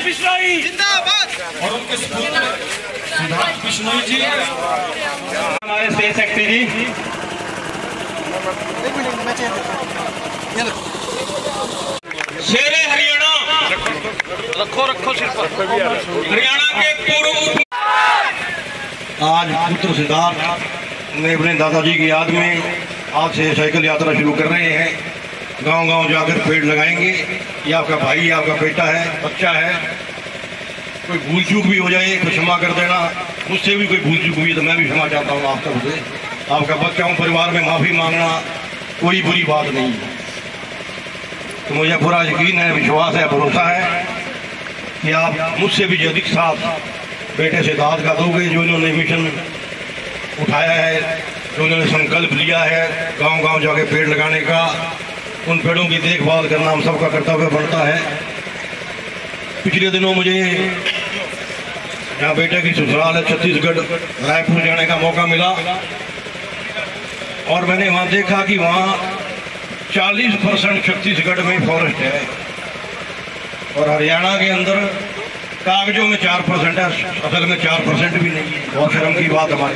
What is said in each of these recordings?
बिश्नोई जिंदाबाद और उनके सुपुत्र सिद्धार्थ बिश्नोई जी, हमारे स्टेट सेक्रेटरी शेरे हरियाणा, रखो सिर पर, हरियाणा के पूर्व आज पुत्र सिद्धार्थ ने अपने दादाजी की याद में आज से साइकिल यात्रा शुरू कर रहे हैं। गांव-गांव जाकर पेड़ लगाएंगे। ये आपका भाई, आपका बेटा है, बच्चा है। कोई भूल चूक भी हो जाए तो क्षमा कर देना। मुझसे भी कोई भूल चूक हुई तो मैं भी क्षमा चाहता हूँ आप सबसे। आपका बच्चा हूँ, परिवार में माफ़ी मांगना कोई बुरी बात नहीं है। तो मुझे पूरा यकीन है, विश्वास है, भरोसा है कि आप मुझसे भी अधिक साथ बेटे सिद्धार्थ का दोगे। जो इन्होंने मिशन उठाया है, जो इन्होंने संकल्प लिया है गांव-गांव जाके पेड़ लगाने का, उन पेड़ों की देखभाल करना हम सबका कर्तव्य बनता है। पिछले दिनों मुझे यहाँ बेटे की ससुराल है छत्तीसगढ़, रायपुर जाने का मौका मिला और मैंने वहाँ देखा कि वहाँ 40% छत्तीसगढ़ में फॉरेस्ट है और हरियाणा के अंदर कागजों में 4% है, असल में 4% भी नहीं है। बहुत शर्म की बात हमारी।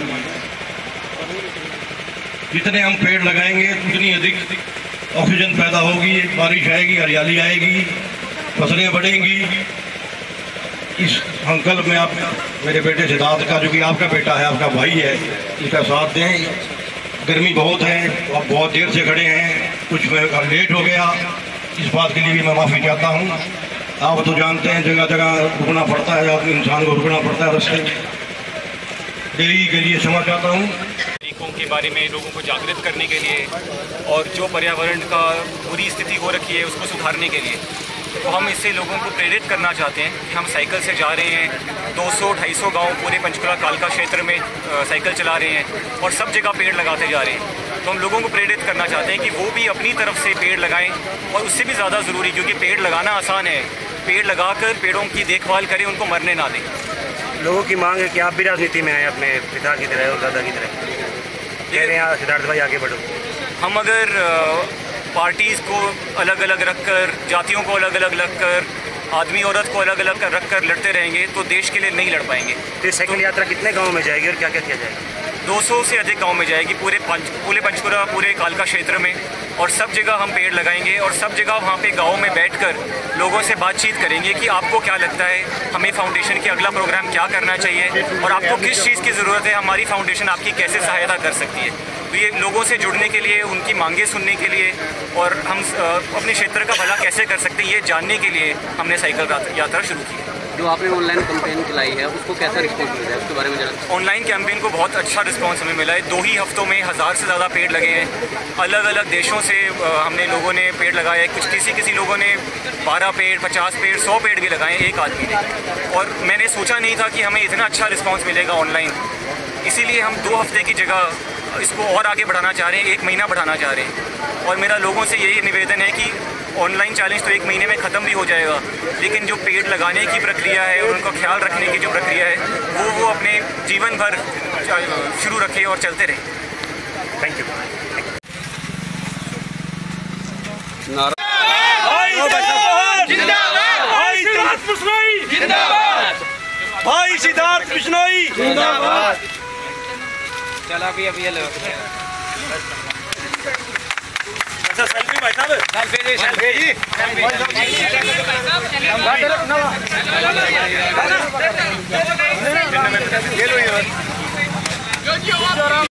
जितने हम पेड़ लगाएंगे उतनी अधिक ऑक्सीजन पैदा होगी, बारिश आएगी, हरियाली आएगी, फसलें बढ़ेंगी। इस संकल्प में आप मेरे बेटे सिद्धार्थ का, जो कि आपका बेटा है, आपका भाई है, इसका साथ दें। गर्मी बहुत है, आप बहुत देर से खड़े हैं, कुछ लेट हो गया, इस बात के लिए भी मैं माफ़ी चाहता हूँ। आप तो जानते हैं जगह जगह रुकना पड़ता है, आदमी इंसान को रुकना पड़ता है रास्ते में। देरी के लिए क्षमा चाहता हूँ। तरीकों के बारे में लोगों को जागृत करने के लिए और जो पर्यावरण का बुरी स्थिति हो रखी है उसको सुधारने के लिए, तो हम इससे लोगों को प्रेरित करना चाहते हैं कि हम साइकिल से जा रहे हैं। 200-250 गांव पूरे पंचकुला कालका क्षेत्र में साइकिल चला रहे हैं और सब जगह पेड़ लगाते जा रहे हैं। तो हम लोगों को प्रेरित करना चाहते हैं कि वो भी अपनी तरफ से पेड़ लगाएं और उससे भी ज़्यादा ज़रूरी, क्योंकि पेड़ लगाना आसान है, पेड़ लगाकर पेड़ों की देखभाल करें, उनको मरने ना दें। लोगों की मांग है कि आप भी राजनीति में आए अपने पिता की तरह और दादा की तरह। कह रहे हैं सिद्धार्थ भाई आगे बढ़ो। हम अगर पार्टीज़ को अलग अलग रखकर, जातियों को अलग अलग रखकर, आदमी औरत को अलग अलग रख कर लड़ते रहेंगे तो देश के लिए नहीं लड़ पाएंगे। तो साइकिल यात्रा कितने गाँव में जाएगी और क्या क्या किया जाएगा? 200 से अधिक गांव में जाएगी, पूरे पंचकुला, पूरे कालका क्षेत्र में, और सब जगह हम पेड़ लगाएंगे और सब जगह वहाँ पे गाँव में बैठकर लोगों से बातचीत करेंगे कि आपको क्या लगता है, हमें फाउंडेशन की अगला प्रोग्राम क्या करना चाहिए और आपको किस चीज़ की ज़रूरत है, हमारी फाउंडेशन आपकी कैसे सहायता कर सकती है। तो ये लोगों से जुड़ने के लिए, उनकी मांगें सुनने के लिए और हम अपने क्षेत्र का भला कैसे कर सकते हैं ये जानने के लिए हमने साइकिल यात्रा शुरू की है। जो आपने ऑनलाइन कैंपेन चलाई है उसको कैसा रिस्पॉन्स मिला है, उसके बारे में जाना। ऑनलाइन कैंपेन को बहुत अच्छा रिस्पांस हमें मिला है। 2 ही हफ्तों में 1000 से ज़्यादा पेड़ लगे हैं। अलग अलग देशों से हमने लोगों ने पेड़ लगाए हैं। किसी लोगों ने 12 पेड़, 50 पेड़, 100 पेड़ भी लगाए एक आदमी ने। और मैंने सोचा नहीं था कि हमें इतना अच्छा रिस्पॉन्स मिलेगा ऑनलाइन, इसीलिए हम 2 हफ्ते की जगह इसको और आगे बढ़ाना चाह रहे हैं, 1 महीना बढ़ाना चाह रहे हैं। और मेरा लोगों से यही निवेदन है कि ऑनलाइन चैलेंज तो 1 महीने में ख़त्म भी हो जाएगा, लेकिन जो पेड़ लगाने की प्रक्रिया है और उनका ख्याल रखने की जो प्रक्रिया है वो अपने जीवन भर शुरू रखें और चलते रहें। Thank you. भाई सिद्धार्थ बिश्नोई जिंदाबाद। चला अभी ये लो सेल्फी भाई साहब, सेल्फी